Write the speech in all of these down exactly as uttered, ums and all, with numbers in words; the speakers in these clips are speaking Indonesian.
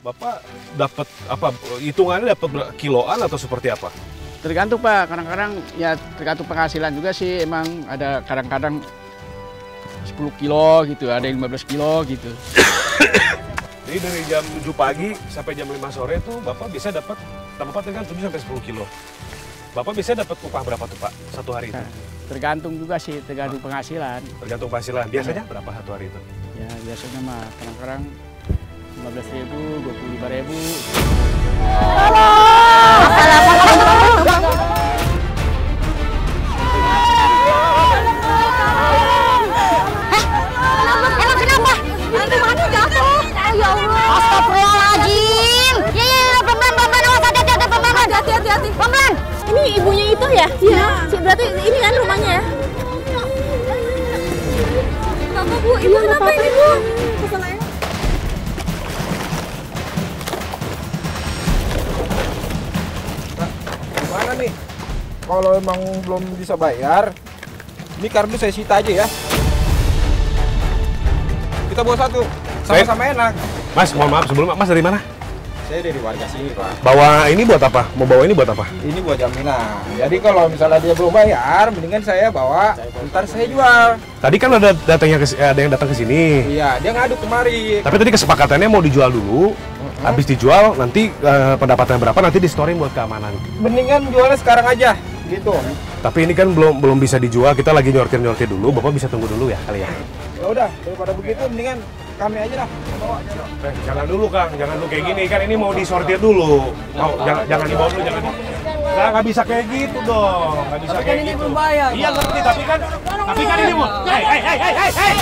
Bapak dapat apa hitungannya dapat kiloan atau seperti apa? Tergantung Pak, kadang-kadang ya tergantung penghasilan juga sih, emang ada kadang-kadang sepuluh kilo gitu, ada yang lima belas kilo gitu. Jadi dari jam tujuh pagi sampai jam lima sore tuh Bapak bisa dapat tempat dengan tujuh sampai sepuluh kilo. Bapak bisa dapat upah berapa tuh Pak satu hari itu? Nah, tergantung juga sih, tergantung penghasilan. Tergantung penghasilan. Biasanya berapa satu hari itu? Ya biasanya mah kadang-kadang lima belas ribu, dua puluh lima ribu. Astagfirullahaladzim. Ya, ya, ya, pelan-pelan, pelan-pelan, awas, hati-hati, pelan-pelan. Hati-hati, hati. Pelan-pelan. Ini ibunya itu ya? Iya. Berarti ini kan rumahnya ya? Kenapa Bu? Ibu kenapa ini Bu? Masalahnya? Gimana nih? Kalau emang belum bisa bayar, ini kardus saya sita aja ya. Kita bawa satu, sama-sama enak. Mas, mohon maaf sebelum Mas dari mana? Saya dari warga sini Pak. Bawa ini buat apa? Mau bawa ini buat apa? Ini buat jaminan. Jadi kalau misalnya dia belum bayar, mendingan saya bawa, ntar saya jual. Tadi kan ada datangnya ke, ada yang datang ke sini. Iya, dia ngadu kemari. Tapi tadi kesepakatannya mau dijual dulu. Uh-huh. Habis dijual nanti uh, pendapatannya berapa nanti di storing buat keamanan. Mendingan jualnya sekarang aja, gitu. Tapi ini kan belum belum bisa dijual. Kita lagi nyortir-nyortir dulu. Bapak bisa tunggu dulu ya kali ya. Ya udah, daripada begitu mendingan kami aja dah. Bawa aja dah. Eh, jangan dulu Kang, jangan dulu kayak gini kan ini mau disortir dulu. Mau jangan jangan dibawa dulu, jangan. Nah, nggak bisa kayak gitu dong, nggak bisa kayak ini gitu. belum bayar. Iya ngerti, tapi kan tapi kan ini mau. Hei hei hei hei hei. Hei.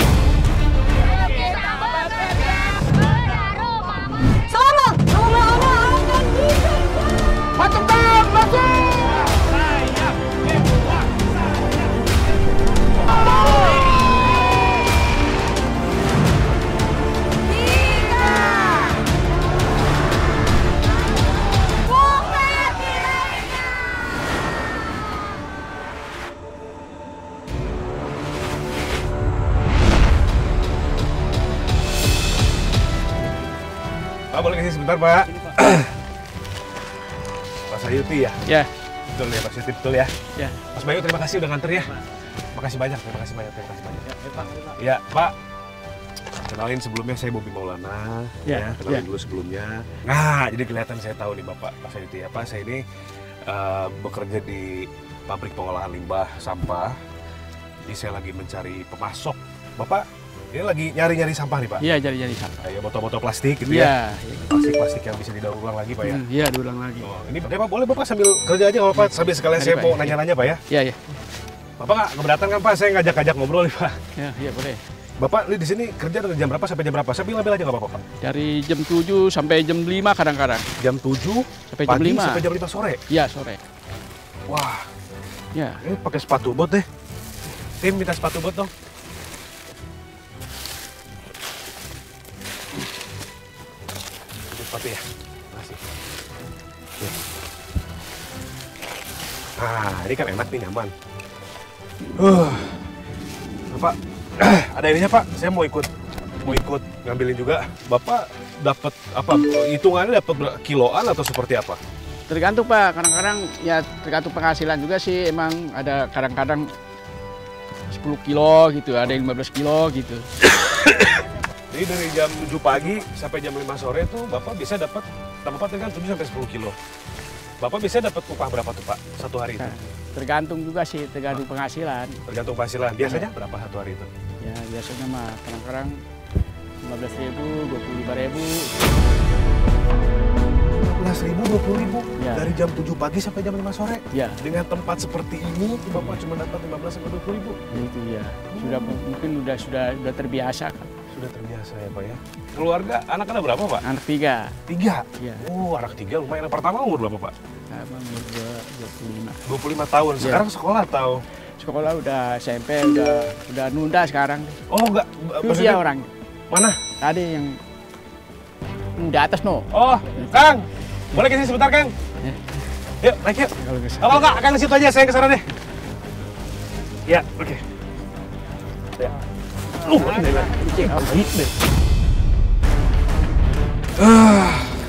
Sama, sama, sama, Masuk Kang, masuk! Pak boleh kasih sebentar Pak. Pak Sayuti ya? Ya, Betul ya Pak Sayuti, betul ya? ya. Mas Bayu terima kasih udah nganter ya. Makasih banyak, terima kasih banyak, terima kasih banyak. Ya Pak. Kenalin sebelumnya saya Bobi Maulana, Ya, ya, kenalin ya. dulu sebelumnya. Nah, jadi kelihatan saya tahu nih Bapak Pak Sayuti ya. Pak, saya ini uh, bekerja di pabrik pengolahan limbah sampah. Jadi saya lagi mencari pemasok. Bapak, ini lagi nyari-nyari sampah nih Pak? Iya, jadi-jadi sampah. Kayak botol-botol plastik gitu Iya, ya? Plastik-plastik yang bisa didaur ulang lagi Pak ya? Hmm, iya, diulang lagi. Oh, ini Bapak boleh Bapak sambil kerja aja nggak Pak? Sambil sekalian Mari, saya Pak. mau nanya-nanya Pak ya? Iya, iya. Bapak nggak keberatan kan Pak? Saya ngajak-ngajak ngobrol nih Pak. Ya, iya boleh. Bapak ini di sini kerja dari jam berapa sampai jam berapa? Saya bilang aja nggak apa-apa Pak? Dari jam tujuh sampai jam lima kadang-kadang. Jam tujuh Sampai jam pagi lima. sampai jam lima sore? Iya, sore. Wah, Ya. ini pakai sepatu bot deh. Tim minta sepatu bot dong. Ini sepatu ya? Makasih. Nih. Nah, ini kan enak nih, nyaman. Uh, Bapak, ada ininya Pak, saya mau ikut mau ikut ngambilin juga. Bapak dapat apa? Hitungannya dapat kiloan atau seperti apa? Tergantung Pak, kadang-kadang ya tergantung penghasilan juga sih, emang ada kadang-kadang sepuluh kilo gitu, ada yang lima belas kilo gitu. Jadi dari jam tujuh pagi sampai jam lima sore tuh Bapak bisa dapat tempat dengan tujuh sampai sepuluh kilo. Bapak bisa dapat upah berapa tuh Pak satu hari itu? Nah, tergantung juga sih, tergantung penghasilan. Tergantung penghasilan. Biasanya berapa satu hari itu? Ya biasanya mah kadang-kadang lima belas ribu, dua puluh lima ribu. lima belas ribu, dua puluh ribu Ya. dari jam tujuh pagi sampai jam lima sore. Ya, Dengan tempat seperti ini Bapak cuma dapat lima belas sampai dua puluh ribu. itu ya. Sudah mungkin udah sudah sudah terbiasa kan. Sudah terbiasa ya Pak ya. Keluarga anak ada berapa Pak? Anak tiga. Tiga. Ya. Oh anak tiga lumayan. Yang pertama umur berapa Pak? Sama umur dua- dua puluh lima. dua puluh lima tahun. Ya. Sekarang sekolah atau? Sekolah udah S M P, udah udah nunda sekarang. Oh enggak. Itu dia orang. Mana? Tadi yang di atas no. Oh Kang. Boleh kesini sebentar Kang? Ya. Yuk naik yuk. Kalau ke sana. Kalau enggak, Kang situ aja, saya ke sana deh. Ya, oke. Ya. Uh, ini lah. Cek apa? Ah.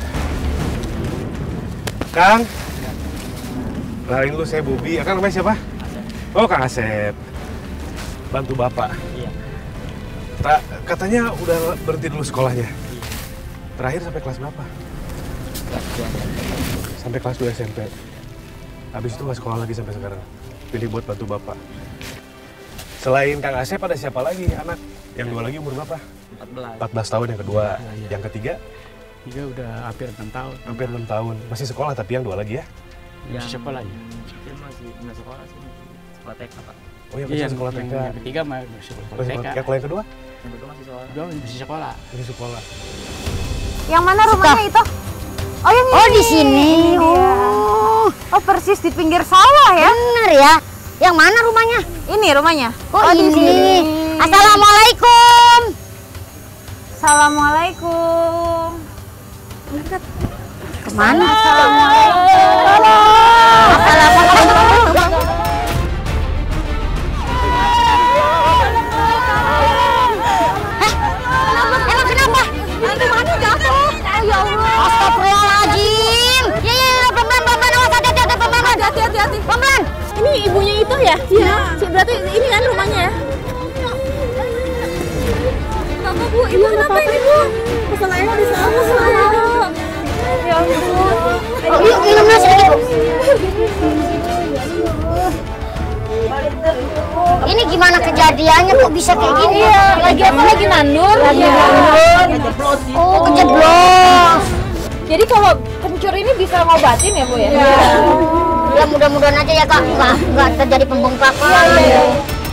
Kang. Kenalin lu, saya Bobi. Kang namanya siapa? Oh, Kang Asep. Bantu Bapak. Iya. Ta, katanya udah berhenti dulu sekolahnya. Terakhir sampai kelas berapa? Kelas dua. Sampai kelas dua S M P. Habis itu nggak sekolah lagi sampai sekarang. Pilih buat bantu Bapak. Selain Kang Asep ada siapa lagi anak? Yang dua lagi umur berapa? empat belas. empat belas tahun yang kedua. Ya, ya. Yang ketiga Tiga udah hampir enam tahun. hampir enam tahun. Masih sekolah tapi yang dua lagi ya? Yang sekolah ya. Dia masih masih sekolah sih. Sekolah T K, Pak. Oh yang Iya, masih yang, sekolah T K. yang ketiga masih sekolah Masih T K. sekolah- Yang kedua? Yang kedua masih sekolah. Dua masih sekolah. Masih sekolah. Yang mana rumahnya itu? Oh, yang ini. Oh, di sini. Iya. Oh, Oh, persis di pinggir sawah ya. benar ya. Yang mana rumahnya? Ini rumahnya. Oh, di ini. sini. Assalamualaikum. Assalamualaikum. Kemana? Assalamualaikum. Assalamualaikum. Emang kenapa? Itu mana jatuh? Ya Allah. Astagfirullahaladzim. Ya, ya, ya, pelan-pelan, pelan-pelan. Awas, hati-hati, hati, pelan-pelan. Hati hati hati. Pelan-pelan. Ini ibunya itu ya? Iya. Si- Berarti ini kan rumahnya ya? Kenapa Bu? Ibu kenapa ini Bu? Masalahnya di sana. Masalahnya. Ya ampun. Oh, yuk minumnya sedikit. Ini gimana kejadiannya kok bisa kayak gini? Iya, lagi apa lagi nandur? Lagi nandur. Oh, kejeblos. Jadi kalau kencur ini bisa ngobatin ya Bu ya? Iya. Ya mudah-mudahan aja ya Kak, nggak nggak terjadi pembengkakan. Iya.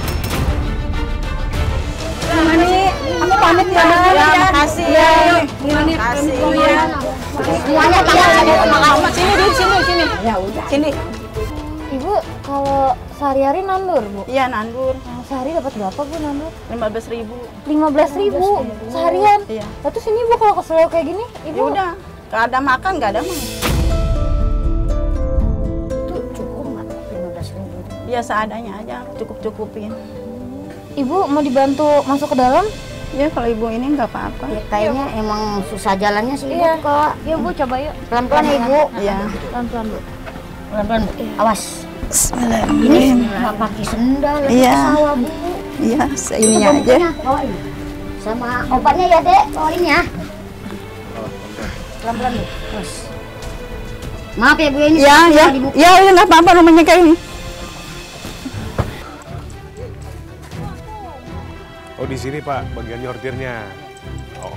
Mani, aku pamit ya. Ya, makasih. Ya, makasih. Semuanya tangan saya terima kasih. Sini dulu, sini, sini. Ya udah. Sini. Ibu, kalau sehari-hari nandur, Bu? Iya, nandur. Nah, sehari dapat berapa, Bu, nandur? lima belas ribu. lima belas ribu seharian? Iya. Nah, terus ini, Bu, kalau kesel kayak gini, Ya Ibu? udah. Gak ada makan, gak ada makan. Itu cukup nggak lima belas ribu? Ya seadanya aja, cukup-cukupin. Ibu mau dibantu masuk ke dalam? Ya kalau ibu ini nggak apa-apa. Ya, kayaknya emang susah jalannya sih, Ibu. Iya. Kok Ya Bu, coba yuk. pelan-pelan ya, Ibu. Iya. Pelan-pelan, Bu. Pelan-pelan, Bu. Awas. Ini Bismillahirrahmanirrahim. nggak pakai sendal, lagi Iya. ke sawah, Bu. Iya, Itu seininya aja. bumbunya, bawain. Sama obatnya ya, Dek. Bawain ya. Pelan-pelan, Bu. Terus. Maaf ya, Bu, ini Ya, seperti ya. yang dibuka. Ya, ya nggak apa-apa rumahnya kayak ini. Oh di sini Pak, bagian nyortirnya. Oh.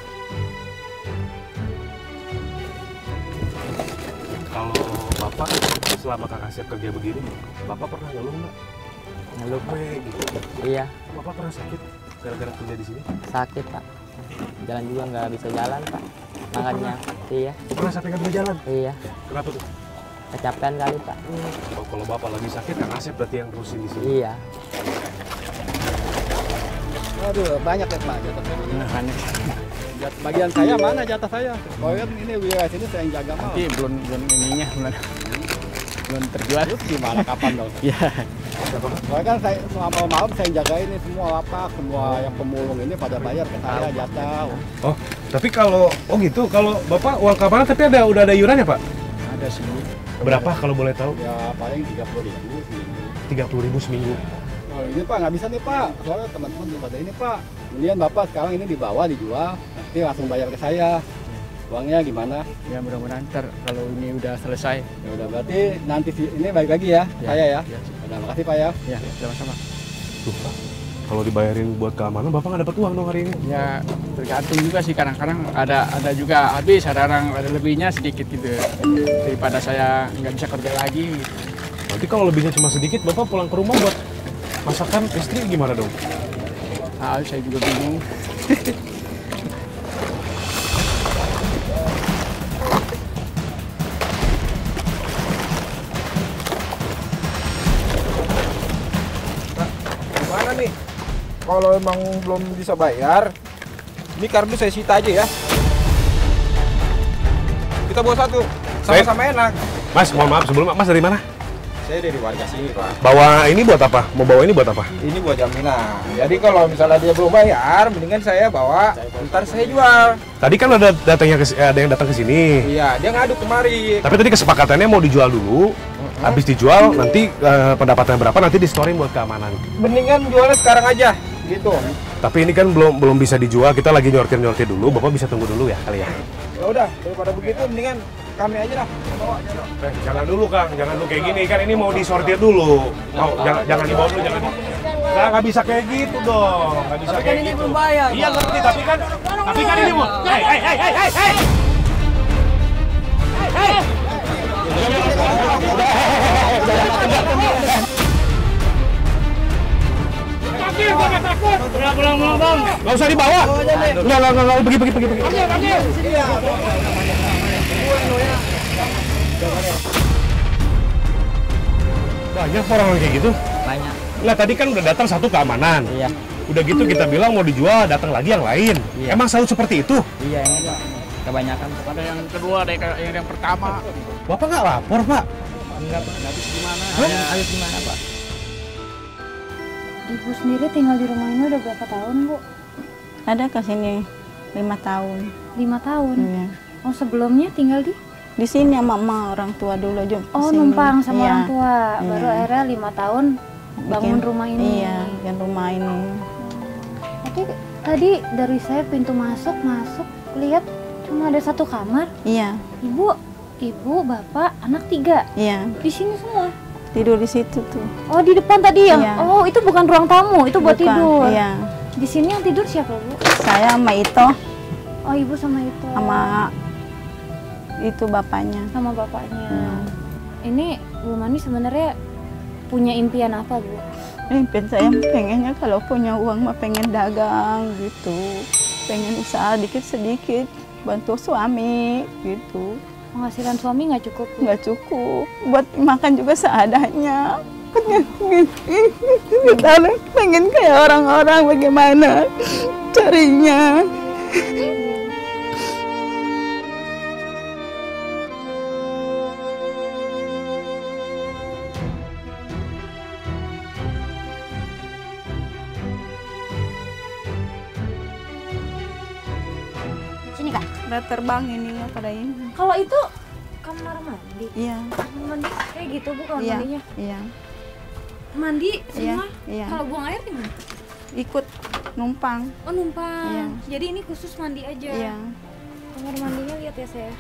Kalau Bapak selama Kang Asep kerja begini, Bapak pernah ngeluh nggak? Ngeluh, Pak. Capek gitu. Iya, Bapak pernah sakit gara-gara kerja di sini? sakit, Pak. Jalan juga nggak bisa jalan, Pak. Makanya, iya, Pernah sampai nggak bisa jalan? iya. Kenapa tuh? Kecapean kali, Pak. Oh, kalau Bapak lagi sakit, Kang Asep berarti yang terusin di sini. Iya. Aduh, banyak ya Pak jatah saya. Nah, aneh. Jat- Bagian saya mana jatah saya? Pokoknya ini wilayah sini saya yang jaga mal. Tapi belum belum ininya belum belum terjual. Terus gimana kapan dong? Iya. Soalnya kan saya selama malam saya yang jaga ini semua lapak, semua yang pemulung ini pada bayar ke saya jatah. Oh, tapi kalau oh gitu, kalau Bapak uang keamanan tapi ada udah ada iurannya Pak? Ada semua. Berapa kalau boleh tahu? Ya paling tiga puluh ribu seminggu. tiga puluh ribu seminggu. Oh ini Pak nggak bisa nih Pak, soalnya teman-teman belum pada ini Pak. Kemudian Bapak sekarang ini dibawa dijual, nanti langsung bayar ke saya. Uangnya gimana? Ya mudah-mudahan ntar kalau ini udah selesai. Ya udah berarti nanti si- ini balik lagi ya, Ya, saya ya. ya. Udah makasih Pak ya. Ya, sama-sama. Tuh Pak, kalau dibayarin buat keamanan Bapak nggak dapat uang dong hari ini? Ya tergantung juga sih, kadang-kadang ada ada juga habis, ada orang ada lebihnya sedikit gitu. Daripada saya nggak bisa kerja lagi. Nanti kalau lebihnya cuma sedikit, Bapak pulang ke rumah buat masakan istri gimana dong? Ah, saya juga bingung. Gimana nih? Kalau emang belum bisa bayar, ini kardus saya sita aja ya. Kita bawa satu, sama-sama enak. Mas, mohon maaf sebelum Mas dari mana? Saya dari warga sini, Pak. Bawa ini buat apa? Mau bawa ini buat apa? Ini buat jaminan. Jadi kalau misalnya dia belum bayar, mendingan saya bawa, ntar saya jual. Tadi kan ada datangnya ke, ada yang datang ke sini. Iya, dia ngadu kemari. Tapi tadi kesepakatannya mau dijual dulu. Habis dijual nanti eh, pendapatannya berapa nanti di storing buat keamanan. Mendingan jualnya sekarang aja, gitu. Tapi ini kan belum belum bisa dijual. Kita lagi nyortir-nyortir dulu. Bapak bisa tunggu dulu ya kali ya. Ya udah, daripada begitu mendingan kami aja dah. Bawa aja dah. Eh, jangan dulu Kang, jangan dulu kayak gini kan ini mau disortir dulu. Mau jangan jangan dibawa dulu, jangan. Nah, nggak bisa kayak gitu dong, nggak bisa kayak ini gitu. belum bayar. Iya ngerti, tapi kan tapi kan ini mau. Hei hei hei hei hei hei. Hei. Pulang pulang pulang bang. Nggak usah dibawa. Nggak nggak nggak pergi pergi pergi pergi. Banyak orang kayak gitu. Banyak. Lah tadi kan udah datang satu keamanan. Iya. Udah gitu kita bilang mau dijual, datang lagi yang lain. Iya. Emang selalu seperti itu? Iya, ini Pak. Kebanyakan. Ada yang kedua, ada yang, yang, yang pertama. Bapak nggak lapor Pak? Enggak, Pak. Habis gimana? Habis, habis gimana, Pak? Ibu sendiri tinggal di rumah ini udah berapa tahun, Bu? Ada ke sini lima tahun. Lima tahun? Iya. Oh, sebelumnya tinggal di? Di sini sama mama orang tua dulu aja. Oh, kesini. numpang sama Iya. orang tua. Baru Iya. akhirnya lima tahun bangun Bikin- rumah ini. Iya, bikin rumah ini. Tapi tadi dari saya pintu masuk, masuk, lihat cuma ada satu kamar. Iya, Ibu, ibu, bapak, anak tiga. iya. Di sini semua. Tidur di situ tuh. Oh, di depan tadi yang. Iya. Oh, itu bukan ruang tamu, itu buat Bukan, tidur. Iya. Di sini yang tidur siapa, Bu? Saya sama Ito Oh, ibu sama itu. sama itu bapaknya. sama bapaknya. Hmm. Ini Bu Mani sebenarnya punya impian apa, Bu? Impian saya pengennya kalau punya uang mah pengen dagang gitu. Pengen usaha dikit-sedikit bantu suami gitu. Penghasilan suami nggak cukup, Bu? Nggak cukup buat makan juga seadanya. Kita pengen kayak orang-orang, bagaimana carinya. Sini, Kak. Udah terbang ini ya pada ini. Kalau itu kamar mandi. Iya, Kamar mandi kayak gitu, Bu, kamar iya, mandinya. iya, Mandi iya, semua. iya. Kalau buang air di mana? Ikut numpang. Oh, numpang. Iya. Jadi ini khusus mandi aja. Iya, Kamar mandinya lihat ya, saya.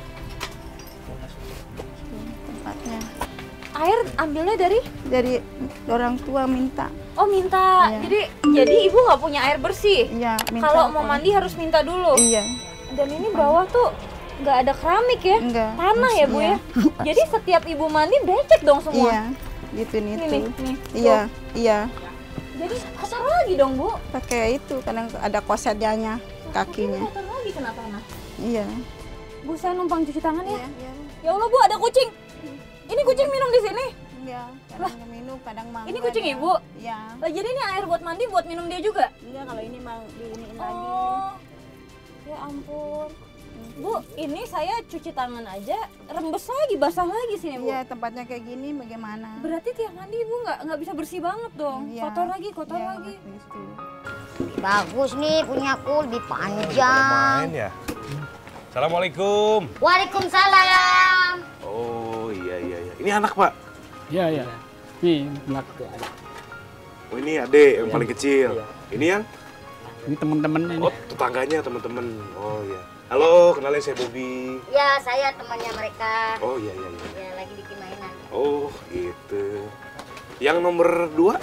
tempatnya. Air ambilnya dari? Dari orang tua minta. Oh, minta. Iya. Jadi jadi ibu nggak punya air bersih. Iya, minta. Kalau mau mandi harus minta dulu. Iya, Dan ini bawah tuh nggak ada keramik ya? enggak. Tanah ya, Bu Iya. ya? Jadi setiap ibu mandi becek dong semua? Iya, gitu nih Ini tuh. nih, nih. Iya, Tuh. iya. Jadi kotor lagi dong, Bu? Pakai itu kadang ada kosetnya Ini kakinya. kotor lagi kena tanah. Iya. Bu, saya numpang cuci tangan ya? Iya. Ya Allah, Bu, ada kucing. Ini kucing minum di sini? Iya, kadang minum, kadang mangga. Ini kucing ibu? Iya. Lah, jadi ini air buat mandi buat minum dia juga? Enggak, kalau ini mang diiniin lagi. Oh, ya ampun. Bu, ini saya cuci tangan aja, rembes lagi, basah lagi sini, Bu. Iya, tempatnya kayak gini bagaimana? Berarti tiap mandi Ibu nggak nggak bisa bersih banget dong. Iya. Kotor lagi, kotor Iya, lagi. gitu. Bagus nih punyaku, lebih panjang. Main ya. Assalamualaikum. Waalaikumsalam. Oh iya iya iya. Ini anak Pak. Iya, iya. Nih, anak Oh ini adek yang paling kecil. Ini yang ini teman-temannya. oh tetangganya teman-teman. Oh iya. Halo, kenalin saya Bobby. Ya, saya temannya mereka. Oh iya iya iya. Ya, lagi bikin mainan. Oh gitu. Yang nomor dua?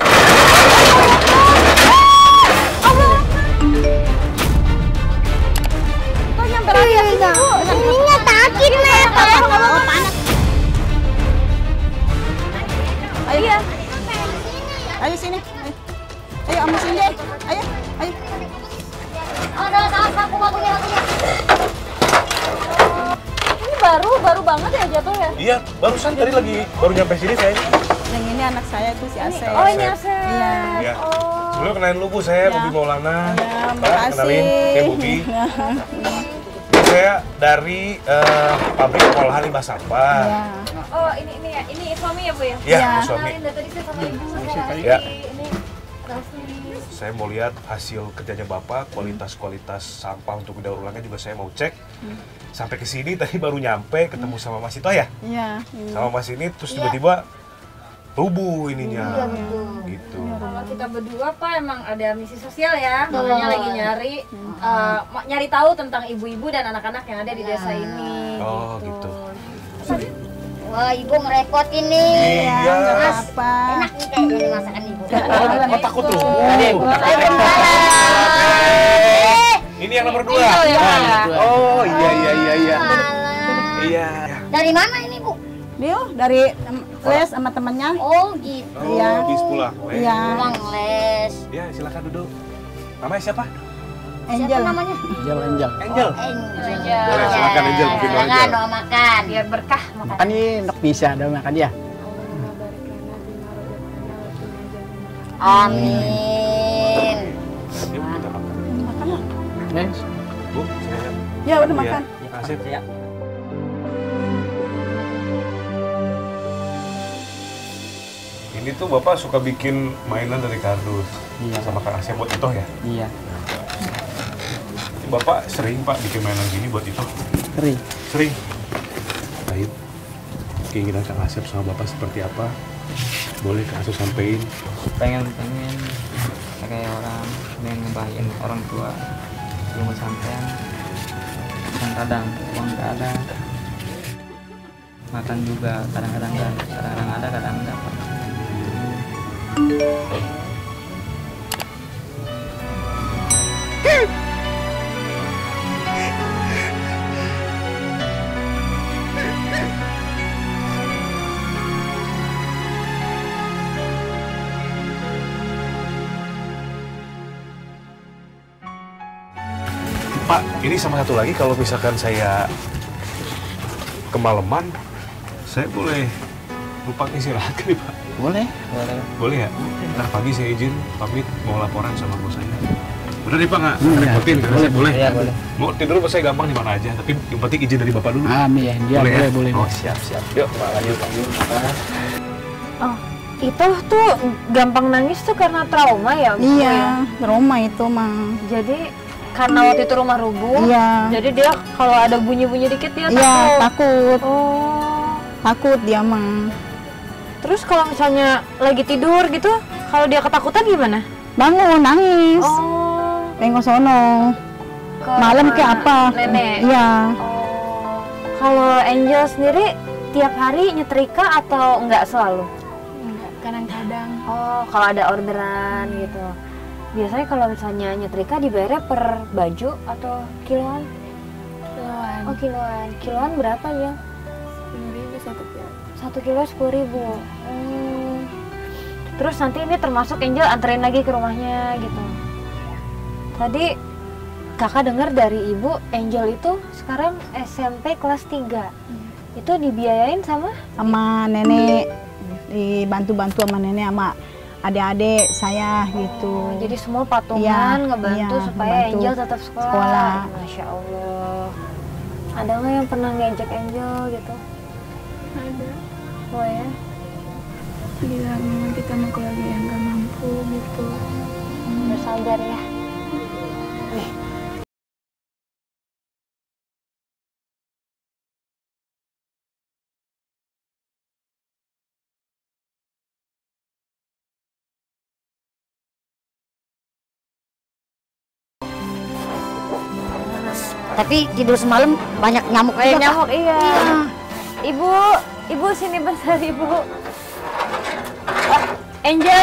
Kok nyampe lagi ya sini, Bu? Ininya sakit, Nek. Oh, panas. Ayo, iya. Ayo sini. Ayo, ayo ambil sini deh. Ayo, ayo. Ada apa aku mau punya punya. Ini baru, baru banget ya jatuh ya? Iya, barusan tadi lagi baru nyampe sini saya. Yang ini anak saya tuh si Asep. Oh, ini Asep. Iya. Iya. Oh. Sebelum kenalin lu Bu, saya Ya. Bobby Maulana. Ya, Mbak, kenalin saya Bobby. saya dari eh, pabrik pengolahan limbah sampah. Ya. Oh, ini ini ya. Ini suami ya, Bu ya? Iya, Iya. suami. Kenalin dah, tadi saya sama Ibu. Saya Ya. Ini Rasmi. Saya mau lihat hasil kerjanya Bapak, kualitas-kualitas sampah untuk daur ulangnya juga saya mau cek. Sampai ke sini tadi baru nyampe ketemu sama Mas Ito ya? Iya. Sama Mas ini terus tiba-tiba rubuh ininya. Iya, betul. Gitu. Kalau kita berdua Pak emang ada misi sosial ya, makanya lagi nyari uh, ma- nyari tahu tentang ibu-ibu dan anak-anak yang ada di desa ini. Oh, gitu. Wah, ibu ngerepotin nih. Iya. Apa? Enak nih kayaknya nih masakan ibu. Oh, takut rubuh. Ini yang nomor dua. Oh, iya iya iya iya. Iya. Dari mana ini, Bu? Dia dari em, les sama temannya. Oh, gitu. Oh, Iya. habis pulang. Iya. Pulang les. Ya, silakan duduk. Namanya siapa? Angel. Siapa namanya? Angel, Angel. Angel. Angel. Boleh, silakan Angel, bikin doa Silakan Angel. doa makan. Biar berkah makan. Makan nih, dok bisa ada makan dia. Amin. Yuk, kita makan. Makan lah. Yes. Bu, saya Ya udah makan. Ya, kasih. Ya. Ini tuh Bapak suka bikin mainan dari kardus. Iya. Sama Kang Asep buat Ito ya? Iya. Bapak sering Pak bikin mainan gini buat Ito? Kering. Sering. Baik. Keinginan Kang Asep sama Bapak seperti apa? Boleh Kang Asep sampein. Pengen pengen kayak orang pengen ngebahagiain orang tua. Belum sampean. Kadang-kadang uang nggak ada. Makan juga kadang-kadang nggak, kadang-kadang ada, kadang enggak. Pak, ini sama satu lagi kalau misalkan saya kemalaman, saya boleh lupa istirahat kan nih Pak? Boleh, boleh. Boleh ya? Ntar pagi saya izin pamit mau laporan sama bos saya. Bener nih Pak, nggak repotin karena saya boleh. Iya, boleh. Mau tidur pas saya gampang di mana aja, tapi yang penting izin dari Bapak dulu. Amin ya, dia boleh, boleh, ya? boleh. Oh, siap, siap. Yuk, Pak, lanjut, lanjut. Oh, itu tuh gampang nangis tuh karena trauma ya, Bu? Iya, Ya? trauma itu mah. Jadi karena waktu itu rumah rubuh, Iya. jadi dia kalau ada bunyi-bunyi dikit dia Iya, takut. takut. Oh, Takut dia mah. terus kalau misalnya lagi tidur gitu, kalau dia ketakutan gimana? Bangun nangis. Oh, Pengen sono. ke Malam ke rumah apa? Nenek. Iya. Oh, kalau Angel sendiri tiap hari nyetrika atau enggak selalu? Kadang-kadang. Oh, kalau ada orderan gitu. Biasanya kalau misalnya nyetrika dibayarnya per baju atau kiloan? Kiloan. Oh, kiloan. Kiloan berapa ya? sepuluh ribu satu kilo. Satu kilo sepuluh ribu. Hmm. Terus nanti ini termasuk Angel anterin lagi ke rumahnya gitu. Tadi kakak dengar dari ibu Angel itu sekarang S M P kelas tiga. Itu dibiayain sama? Sama nenek. Dibantu-bantu sama nenek sama adik-adik saya gitu. Oh, jadi semua patungan Iya, ngebantu iya, supaya ngebantu Angel tetap sekolah. sekolah. Masya Allah. Ada nggak yang pernah ngejek Angel gitu? Ada. Oh ya? Bilang kita mau keluarga yang gak mampu gitu. Bersabar ya. Tapi tidur semalam banyak nyamuk Banyak juga, Pak. nyamuk, iya. Ibu, ibu sini bentar ibu. Ah, Angel,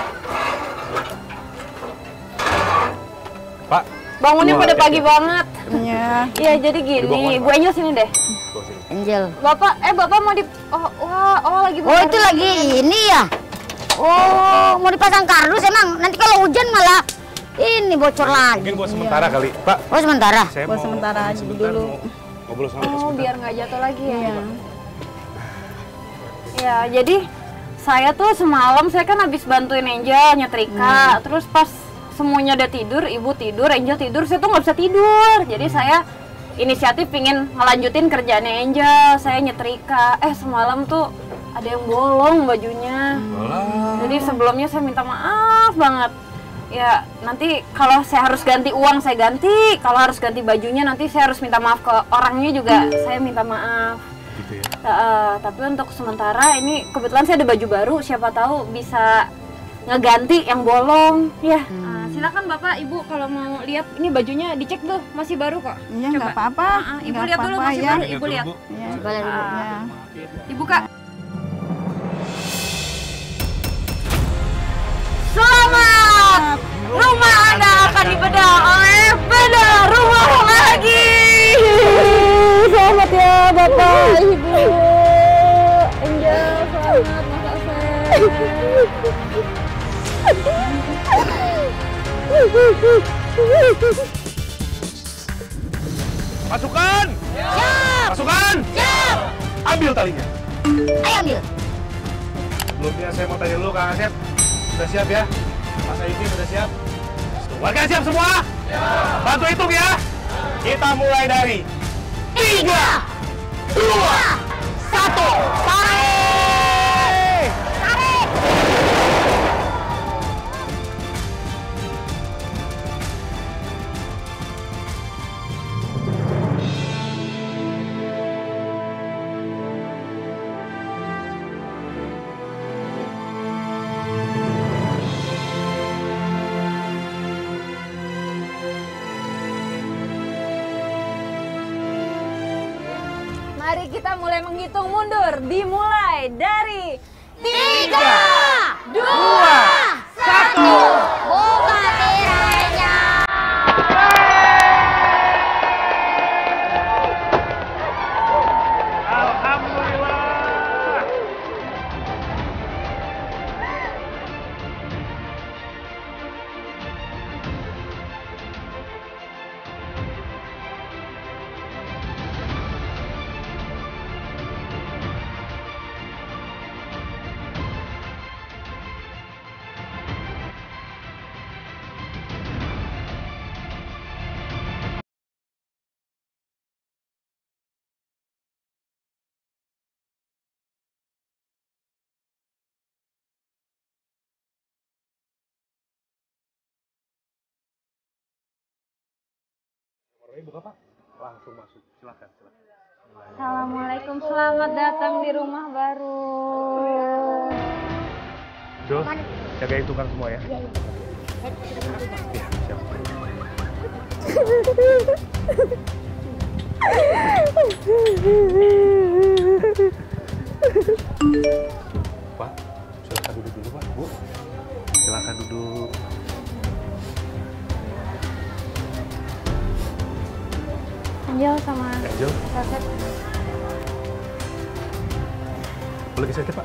Pak, bangunnya Wah, pada ya, pagi ya. banget. Iya. Iya jadi Dibawa gini, kemana, Bu Pak? Angel sini deh. bawa sini. Angel. Bapak, eh bapak mau di, oh wah, oh lagi. Oh, itu lagi ini ya? Oh, mau dipasang kardus emang. Nanti kalau hujan malah ini bocor lagi. Mungkin buat sementara kali. Pak, Oh, sementara. saya Buat mau sementara aja sebentar dulu. mau ngobrol sama Bapak Oh sebentar. biar nggak jatuh lagi ya. Iya. Ya jadi saya tuh semalam saya kan habis bantuin Angel nyetrika, terus pas semuanya udah tidur, ibu tidur, Angel tidur, saya tuh nggak bisa tidur. Jadi saya inisiatif pingin ngelanjutin kerjaannya Angel. Saya nyetrika, eh semalam tuh ada yang bolong bajunya. Jadi sebelumnya saya minta maaf banget. Ya nanti kalau saya harus ganti uang saya ganti, kalau harus ganti bajunya nanti saya harus minta maaf ke orangnya juga, saya minta maaf. Gitu ya? Uh, tapi untuk sementara ini kebetulan saya ada baju baru, siapa tahu bisa ngeganti yang bolong. Ya, hmm. uh, silakan Bapak Ibu kalau mau lihat ini bajunya dicek tuh masih baru kok. Iya nggak apa-apa. Uh, uh, Ibu nggak lihat apa -apa, dulu masih ya. baru, Ibu lihat. Ya, uh, dibuka. Selamat! Rumah Anda akan dibedah oleh Beda Rumah Lagi. Selamat ya Bapak, Ibu. Angel, selamat Maka Sen. Pasukan! Siap! Pasukan! Siap! Ambil talinya. Ayo ambil. Sebelumnya saya mau tanya dulu Kang Asep. Sudah siap ya? Mas Aiki sudah siap? Warga siap semua? Siap! Bantu hitung ya! Kita mulai dari Tiga, dua, satu, tarik! Tarik! Mari kita mulai menghitung mundur. Dimulai dari Tiga, dua, satu, buka tirainya. Alhamdulillah. Buka Pak, langsung masuk. Silakan, silakan. Assalamualaikum, selamat datang di rumah baru. Jul, jagain tukang semua ya. Iya, siap. Pak, silakan duduk dulu Pak, Bu. Silakan duduk. Angel sama Angel. Sasep. Boleh geser Pak?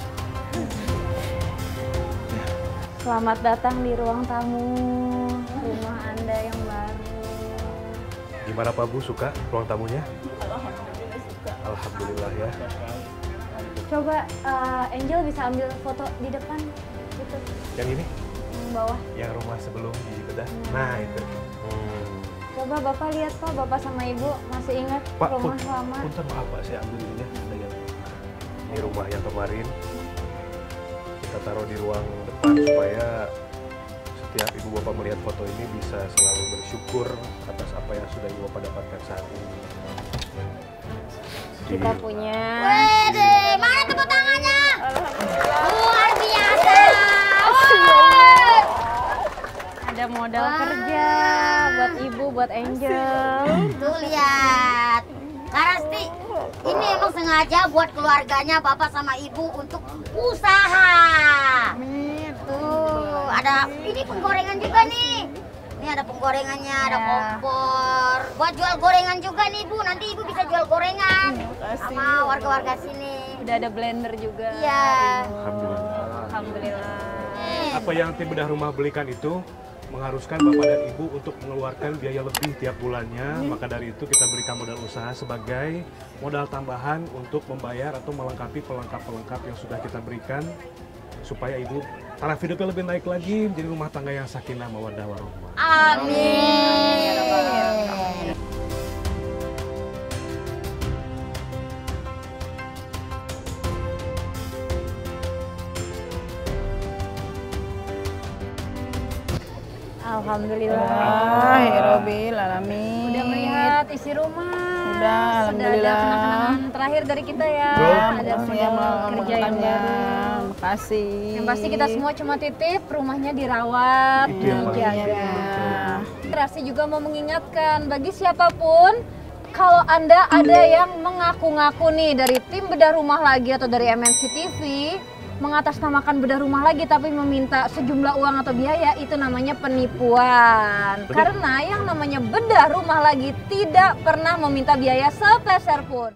Selamat datang di ruang tamu rumah Anda yang baru. Gimana Pak Bu, suka ruang tamunya? Alhamdulillah suka. Alhamdulillah ya. Coba uh, Angel bisa ambil foto di depan gitu. Yang ini? Yang bawah. Yang rumah sebelum dibedah. Hmm. Nah itu. Hmm. Coba Bapak lihat Pak, Bapak sama Ibu masih ingat Pak, rumah pun, lama? Punten maaf Pak, saya ambil ini ya. Ini rumah yang kemarin kita taruh di ruang depan supaya setiap Ibu Bapak melihat foto ini bisa selalu bersyukur atas apa yang sudah Ibu Bapak dapatkan saat ini. Kita punya. Wede, mana tepuk tangannya? Luar biasa. Ada modal Wah. kerja buat Ibu, buat Angel. Tuh lihat. Karasti, ini emang sengaja buat keluarganya Bapak sama Ibu untuk usaha. Tuh, ada ini penggorengan juga nih. Ini ada penggorengannya, ada kompor. Buat jual gorengan juga nih Bu, nanti Ibu bisa jual gorengan sama warga-warga sini. Udah ada blender juga. Iya. Alhamdulillah. Alhamdulillah. Apa yang tim bedah rumah belikan itu mengharuskan Bapak dan Ibu untuk mengeluarkan biaya lebih tiap bulannya. Hmm. Maka dari itu kita berikan modal usaha sebagai modal tambahan untuk membayar atau melengkapi pelengkap-pelengkap yang sudah kita berikan supaya Ibu taraf hidupnya lebih naik lagi, menjadi rumah tangga yang sakinah mawaddah warahmah. Amin. Alhamdulillah. Alhamdulillah, alamin. Udah melihat isi rumah. Udah, Sudah ada alhamdulillah. kenang-kenangan terakhir dari kita ya. Ya, Ada makasih ya modal kerja yang makannya. baru. Makasih. Yang pasti kita semua cuma titip, rumahnya dirawat, Itu yang paling dijaga. penting. Rasi juga mau mengingatkan bagi siapapun, kalau Anda ada yang mengaku-ngaku nih dari tim bedah rumah lagi atau dari M N C T V, mengatasnamakan bedah rumah lagi tapi meminta sejumlah uang atau biaya, itu namanya penipuan. Karena yang namanya bedah rumah lagi tidak pernah meminta biaya sepeser pun.